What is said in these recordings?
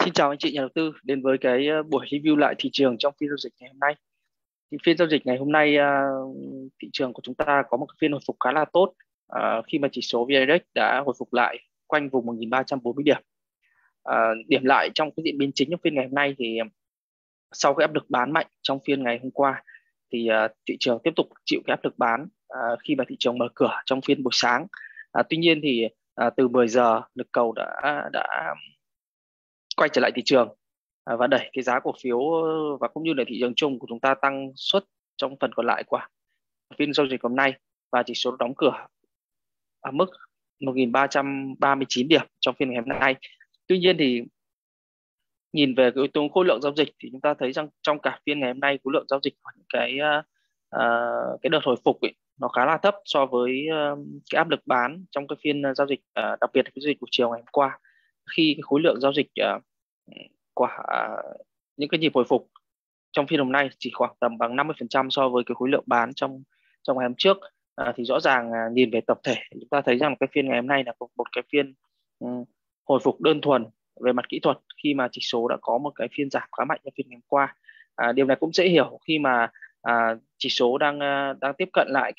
Xin chào anh chị nhà đầu tư đến với cái buổi review lại thị trường trong phiên giao dịch ngày hôm nay. Thì phiên giao dịch ngày hôm nay thị trường của chúng ta có một cái phiên hồi phục khá là tốt khi mà chỉ số VN Index đã hồi phục lại quanh vùng 1.340 điểm. Điểm lại trong cái diễn biến chính trong phiên ngày hôm nay thì sau cái áp lực bán mạnh trong phiên ngày hôm qua thì thị trường tiếp tục chịu cái áp lực bán khi mà thị trường mở cửa trong phiên buổi sáng. Tuy nhiên thì từ 10 giờ lực cầu đã quay trở lại thị trường và đẩy cái giá cổ phiếu và cũng như là thị trường chung của chúng ta tăng suất trong phần còn lại của phiên giao dịch hôm nay, và chỉ số đóng cửa ở mức 1.339 điểm trong phiên ngày hôm nay. Tuy nhiên thì nhìn về cái yếu tố khối lượng giao dịch thì chúng ta thấy rằng trong cả phiên ngày hôm nay khối lượng giao dịch của những cái đợt hồi phục ấy, nó khá là thấp so với cái áp lực bán trong cái phiên giao dịch, đặc biệt là cái giao dịch của chiều ngày hôm qua, khi cái khối lượng giao dịch của những cái nhịp hồi phục trong phiên hôm nay chỉ khoảng tầm bằng 50% so với cái khối lượng bán trong trong ngày hôm trước. Thì rõ ràng nhìn về tổng thể chúng ta thấy rằng cái phiên ngày hôm nay là một cái phiên hồi phục đơn thuần về mặt kỹ thuật, khi mà chỉ số đã có một cái phiên giảm khá mạnh trong phiên ngày hôm qua. Điều này cũng dễ hiểu khi mà chỉ số đang tiếp cận lại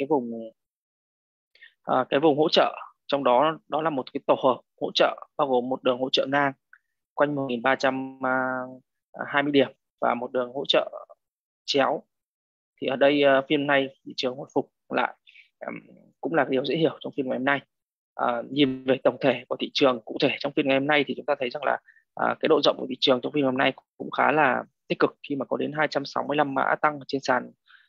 cái vùng hỗ trợ, trong đó đó là một cái tổ hợp hỗ trợ bao gồm một đường hỗ trợ ngang quanh 1.320 điểm và một đường hỗ trợ chéo. Thì ở đây phiên nay thị trường hồi phục lại cũng là điều dễ hiểu trong phiên ngày hôm nay. Nhìn về tổng thể của thị trường cụ thể trong phiên ngày hôm nay thì chúng ta thấy rằng là cái độ rộng của thị trường trong phiên hôm nay cũng khá là tích cực, khi mà có đến 265 mã tăng trên sàn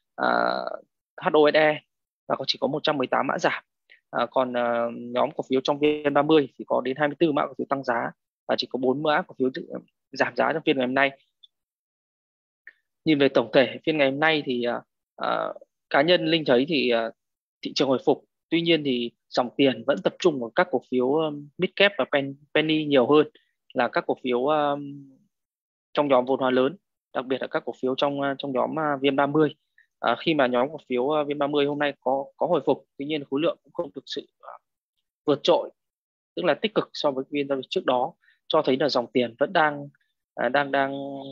HOSE và chỉ có 118 mã giảm. Còn nhóm cổ phiếu trong VN30 thì có đến 24 mã cổ phiếu tăng giá và chỉ có 4 mã cổ phiếu giảm giá trong phiên ngày hôm nay. Nhìn về tổng thể phiên ngày hôm nay thì cá nhân Linh thấy thì thị trường hồi phục. Tuy nhiên thì dòng tiền vẫn tập trung vào các cổ phiếu mid cap và penny nhiều hơn là các cổ phiếu trong nhóm vốn hóa lớn, đặc biệt là các cổ phiếu trong nhóm VN30. Khi mà nhóm cổ phiếu VN30 hôm nay có hồi phục, tuy nhiên khối lượng cũng không thực sự vượt trội, tức là tích cực so với phiên giao dịch trước đó, cho thấy là dòng tiền vẫn đang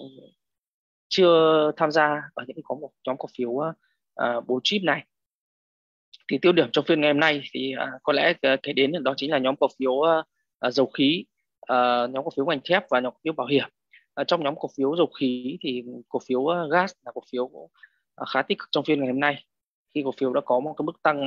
chưa tham gia ở những có một nhóm cổ phiếu blue chip này. Thì tiêu điểm trong phiên ngày hôm nay thì có lẽ cái đến đó chính là nhóm cổ phiếu dầu khí, nhóm cổ phiếu ngành thép và nhóm cổ phiếu bảo hiểm. Trong nhóm cổ phiếu dầu khí thì cổ phiếu gas là cổ phiếu khá tích cực trong phiên ngày hôm nay, khi cổ phiếu đã có một cái mức tăng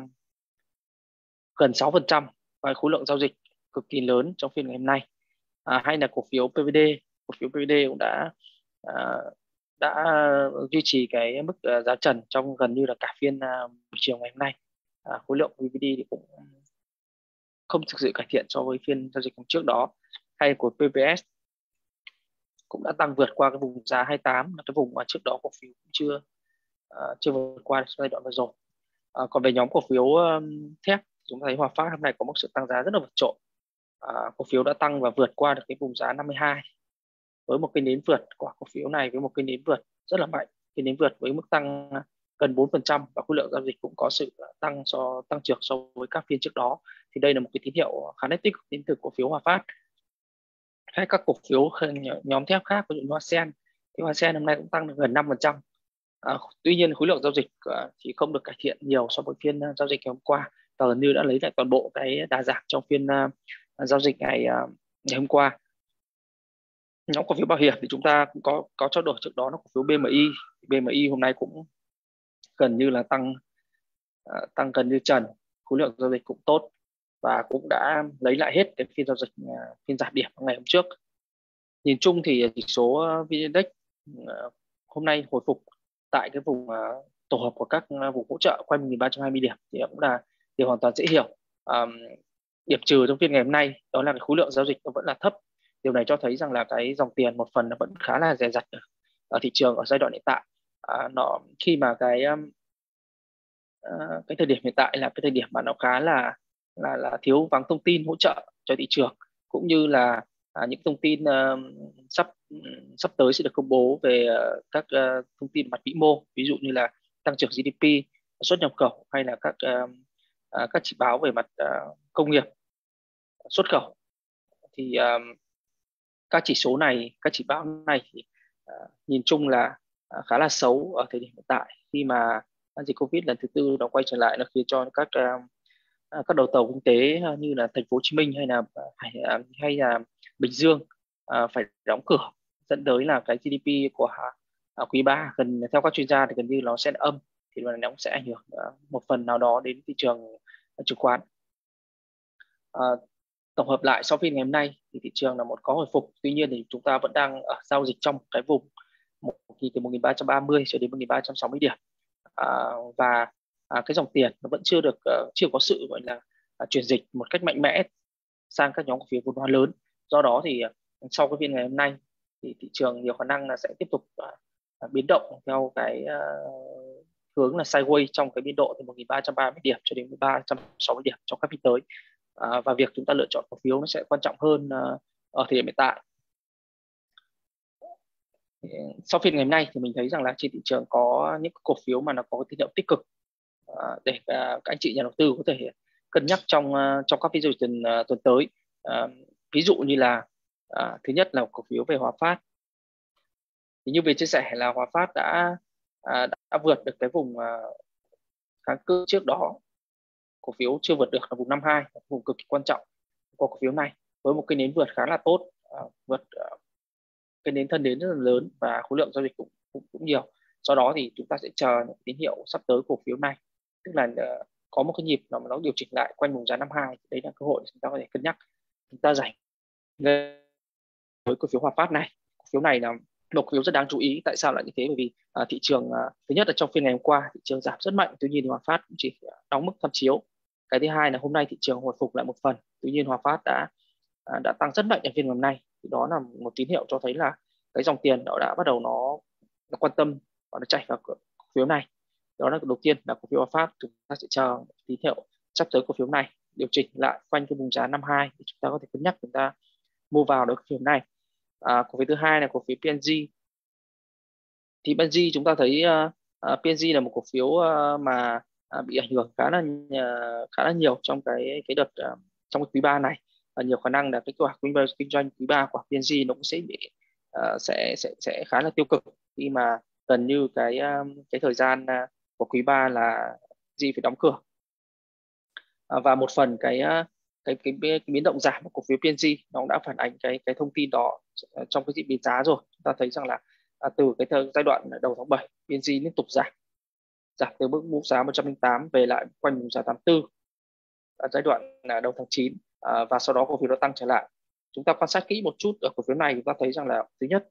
gần 6% và khối lượng giao dịch cực kỳ lớn trong phiên ngày hôm nay. Hay là cổ phiếu PVD, cổ phiếu PVD cũng à, đã duy trì cái mức giá trần trong gần như là cả phiên buổi chiều ngày hôm nay. Khối lượng PVD thì cũng không thực sự cải thiện so với phiên giao dịch hôm trước đó. Hay của PPS cũng đã tăng vượt qua cái vùng giá 28, là cái vùng mà trước đó cổ phiếu cũng chưa vượt qua giai đoạn vừa rồi. Còn về nhóm cổ phiếu thép, chúng ta thấy Hòa Phát hôm nay có một sự tăng giá rất là vượt trội. Cổ phiếu đã tăng và vượt qua được cái vùng giá 52 với một cái nến vượt của cổ phiếu này, với một cái nến vượt rất là mạnh, cái nến vượt với mức tăng gần 4%, và khối lượng giao dịch cũng có sự tăng trưởng so với các phiên trước đó. Thì đây là một cái tín hiệu khá nét tích cực đến từ cổ phiếu Hòa Phát. Hay các cổ phiếu nhóm thép khác, ví dụ Hoa Sen, thì Hoa Sen hôm nay cũng tăng được gần 5%. Tuy nhiên khối lượng giao dịch thì không được cải thiện nhiều so với phiên giao dịch ngày hôm qua, và gần như đã lấy lại toàn bộ cái đà giảm trong phiên giao dịch ngày hôm qua. Nhóm cổ phiếu bảo hiểm thì chúng ta cũng có trao đổi trước đó là cổ phiếu BMI. BMI hôm nay cũng gần như là tăng gần như trần, khối lượng giao dịch cũng tốt và cũng đã lấy lại hết cái phiên giao dịch phiên giảm điểm ngày hôm trước. Nhìn chung thì chỉ số VN Index hôm nay hồi phục tại cái vùng tổ hợp của các vùng hỗ trợ quanh 1.320 điểm thì cũng là điều hoàn toàn dễ hiểu. Điểm trừ trong phiên ngày hôm nay đó là cái khối lượng giao dịch nó vẫn là thấp. Điều này cho thấy rằng là cái dòng tiền một phần nó vẫn khá là dè dặt ở thị trường ở giai đoạn hiện tại. Nó khi mà cái thời điểm hiện tại là cái thời điểm mà nó khá là thiếu vắng thông tin hỗ trợ cho thị trường, cũng như là những thông tin sắp tới sẽ được công bố về các thông tin mặt vĩ mô, ví dụ như là tăng trưởng GDP, xuất nhập khẩu, hay là các chỉ báo về mặt công nghiệp xuất khẩu. Thì các chỉ số này, các chỉ báo này thì nhìn chung là khá là xấu ở thời điểm hiện tại, khi mà dịch Covid lần thứ tư nó quay trở lại, nó khiến cho các đầu tàu kinh tế như là thành phố Hồ Chí Minh hay là Bình Dương phải đóng cửa, dẫn tới là cái GDP của quý 3 theo các chuyên gia thì gần như nó sẽ âm, thì nó cũng sẽ ảnh hưởng một phần nào đó đến thị trường chứng khoán. Tổng hợp lại sau phiên ngày hôm nay thì thị trường là có hồi phục, tuy nhiên thì chúng ta vẫn đang ở giao dịch trong cái vùng từ 1.330 cho đến 1.360 điểm, và cái dòng tiền nó vẫn chưa có sự gọi là chuyển dịch một cách mạnh mẽ sang các nhóm cổ phiếu vốn hóa lớn. Do đó thì sau cái phiên ngày hôm nay thì thị trường nhiều khả năng là sẽ tiếp tục biến động theo cái hướng là sideways trong cái biên độ từ 1.330 điểm cho đến 1.360 điểm trong các phiên tới. Và việc chúng ta lựa chọn cổ phiếu nó sẽ quan trọng hơn ở thời điểm hiện tại. Sau phiên ngày hôm nay thì mình thấy rằng là trên thị trường có những cổ phiếu mà nó có tín hiệu tích cực để các anh chị nhà đầu tư có thể cân nhắc trong các phiên giao dịch tuần tới. Ví dụ như là thứ nhất là cổ phiếu về Hòa Phát. Thì như về chia sẻ là Hòa Phát đã vượt được cái vùng kháng cự trước đó, cổ phiếu chưa vượt được là vùng 52, vùng cực kỳ quan trọng của cổ phiếu này, với một cái nến vượt khá là tốt, vượt cái nến thân nến rất là lớn và khối lượng giao dịch cũng nhiều. Sau đó thì chúng ta sẽ chờ những tín hiệu sắp tới cổ phiếu này, tức là có một cái nhịp nó điều chỉnh lại quanh vùng giá 52, đấy là cơ hội chúng ta có thể cân nhắc chúng ta giải với cổ phiếu Hòa Phát này. Cổ phiếu này là một cổ phiếu rất đáng chú ý. Tại sao lại như thế? Bởi vì thị trường thứ nhất là trong phiên ngày hôm qua thị trường giảm rất mạnh, tuy nhiên Hòa Phát cũng chỉ đóng mức tham chiếu. Cái thứ hai là hôm nay thị trường hồi phục lại một phần, tuy nhiên Hòa Phát đã tăng rất mạnh ở phiên ngày hôm nay. Thì đó là một tín hiệu cho thấy là cái dòng tiền nó đã bắt đầu nó quan tâm và nó chạy vào cổ phiếu này. Đó là đầu tiên là cổ phiếu Hòa Phát. Chúng ta sẽ chờ tín hiệu sắp tới cổ phiếu này điều chỉnh lại quanh cái vùng giá 52 thì chúng ta có thể cân nhắc chúng ta mua vào được cổ phiếu này. Cổ phiếu thứ hai là cổ phiếu PNG. Thì PNG chúng ta thấy PNG là một cổ phiếu mà bị ảnh hưởng khá là nhiều trong cái đợt trong cái quý 3 này, và nhiều khả năng là cái kế hoạch kinh doanh quý 3 của PNG nó cũng sẽ bị sẽ khá là tiêu cực, khi mà gần như cái thời gian của quý 3 là gì phải đóng cửa. Và một phần cái biến động giảm của cổ phiếu PNG nó cũng đã phản ánh cái thông tin đó trong cái diễn biến giá rồi. Chúng ta thấy rằng là từ cái giai đoạn đầu tháng 7 PNG liên tục giảm từ mức giá 108 về lại quanh vùng giá 84 ở giai đoạn đầu tháng 9, và sau đó cổ phiếu nó tăng trở lại. Chúng ta quan sát kỹ một chút ở cổ phiếu này, chúng ta thấy rằng là thứ nhất,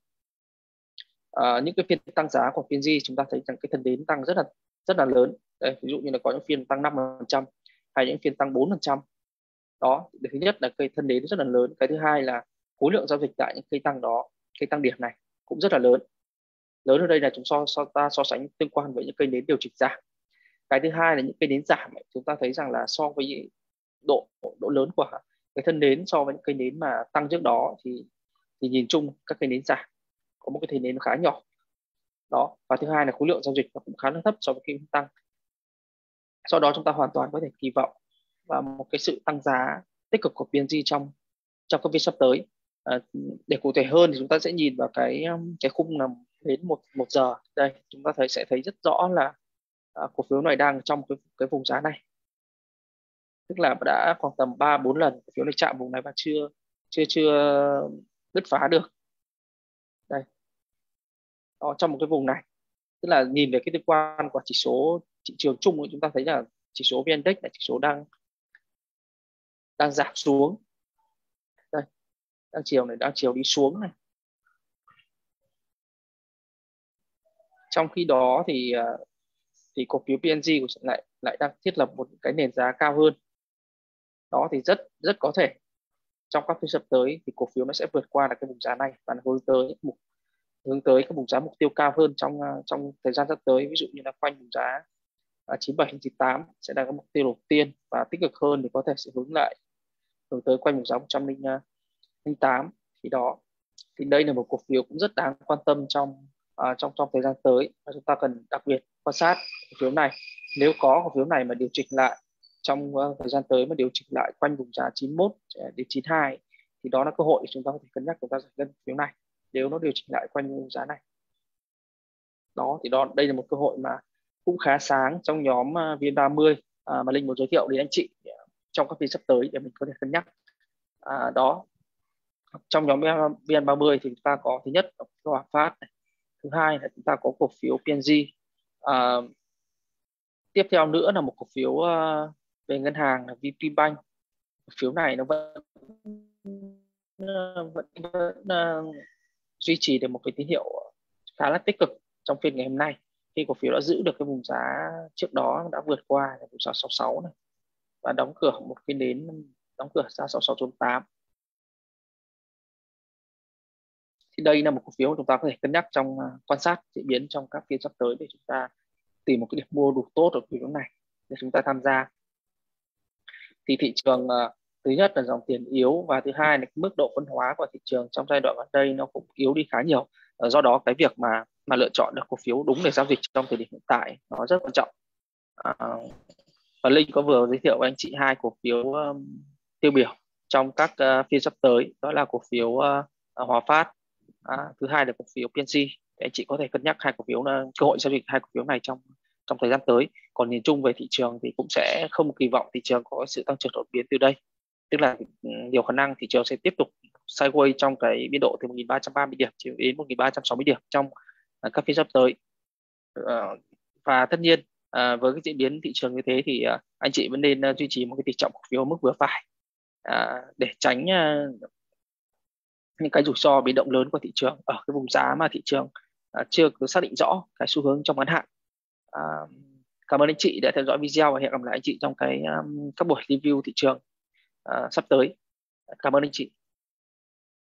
những cái phiên tăng giá của PNG chúng ta thấy rằng cái thân nến tăng rất là lớn. Đây, ví dụ như là có những phiên tăng 5% hay những phiên tăng 4%. Đó, thứ nhất là cây thân nến rất là lớn. Cái thứ hai là khối lượng giao dịch tại những cây tăng đó, cây tăng điểm này cũng rất là lớn. Lớn ở đây là chúng ta so sánh tương quan với những cây nến điều chỉnh giảm. Cái thứ hai là những cây nến giảm ấy, chúng ta thấy rằng là so với độ lớn của cái thân nến so với những cây nến mà tăng trước đó thì nhìn chung các cây nến giảm có một cái thân nến khá nhỏ. Đó, và thứ hai là khối lượng giao dịch nó cũng khá là thấp so với cây tăng. Sau đó chúng ta hoàn toàn có thể kỳ vọng và một cái sự tăng giá tích cực của PNG trong các phiên sắp tới. Để cụ thể hơn thì chúng ta sẽ nhìn vào cái khung là đến một giờ. Đây chúng ta sẽ thấy rất rõ là cổ phiếu này đang trong cái vùng giá này, tức là đã khoảng tầm 3-4 lần cổ phiếu này chạm vùng này và chưa bứt phá được. Đây, đó, trong một cái vùng này, tức là nhìn về cái tương quan của chỉ số thị trường chung, chúng ta thấy là chỉ số VN Index là chỉ số đang giảm xuống. Đây, đang chiều đi xuống này. Trong khi đó thì cổ phiếu PNG lại đang thiết lập một cái nền giá cao hơn. Đó thì rất có thể trong các phiên sắp tới thì cổ phiếu nó sẽ vượt qua được cái vùng giá này và hướng tới cái vùng giá mục tiêu cao hơn trong thời gian sắp tới. Ví dụ như là quanh vùng giá 97 98 sẽ là cái mục tiêu đầu tiên, và tích cực hơn thì có thể sẽ hướng tới quanh vùng giá 108. Thì đây là một cổ phiếu cũng rất đáng quan tâm trong thời gian tới, và chúng ta cần đặc biệt quan sát cổ phiếu này. Nếu có cổ phiếu này mà điều chỉnh lại trong thời gian tới, mà điều chỉnh lại quanh vùng giá 91 đến 92 thì đó là cơ hội chúng ta có thể cân nhắc chúng ta giải ngân cổ phiếu này nếu nó điều chỉnh lại quanh giá này. Đó thì đây là một cơ hội mà cũng khá sáng trong nhóm VN30 mà Linh muốn giới thiệu đến anh chị trong các phiên sắp tới để mình có thể cân nhắc. Đó, trong nhóm VN30 thì chúng ta có thứ nhất là Hòa Phát này. Thứ hai là chúng ta có cổ phiếu PNG. Tiếp theo nữa là một cổ phiếu về ngân hàng là VPBank. Cổ phiếu này nó vẫn duy trì được một cái tín hiệu khá là tích cực trong phiên ngày hôm nay, khi cổ phiếu đã giữ được cái vùng giá trước đó, đã vượt qua là vùng giá 66 này và đóng cửa một phiên đến đóng cửa giá 66.8. Thì đây là một cổ phiếu chúng ta có thể cân nhắc trong quan sát diễn biến trong các phiên sắp tới để chúng ta tìm một cái điểm mua đủ tốt ở cổ phiếu này để chúng ta tham gia. Thì thị trường thứ nhất là dòng tiền yếu và thứ hai là cái mức độ phân hóa của thị trường trong giai đoạn gần đây nó cũng yếu đi khá nhiều. Do đó cái việc mà lựa chọn được cổ phiếu đúng để giao dịch trong thời điểm hiện tại nó rất quan trọng. Và Linh có vừa giới thiệu với anh chị hai cổ phiếu tiêu biểu trong các phiên sắp tới, đó là cổ phiếu Hòa Phát, thứ hai là cổ phiếu PNC. Thì anh chị có thể cân nhắc hai cổ phiếu cơ hội giao dịch hai cổ phiếu này trong thời gian tới. Còn nhìn chung về thị trường thì cũng sẽ không kỳ vọng thị trường có sự tăng trưởng đột biến từ đây, tức là nhiều khả năng thị trường sẽ tiếp tục sideways trong cái biên độ từ 1.330 điểm đến 1.360 điểm trong các phiên sắp tới. Và tất nhiên với cái diễn biến thị trường như thế thì anh chị vẫn nên duy trì một cái tỷ trọng cổ phiếu ở mức vừa phải để tránh những cái rủi ro biến động lớn của thị trường ở cái vùng giá mà thị trường chưa có xác định rõ cái xu hướng trong ngắn hạn. Cảm ơn anh chị đã theo dõi video và hẹn gặp lại anh chị trong các buổi review thị trường sắp tới. Cảm ơn anh chị.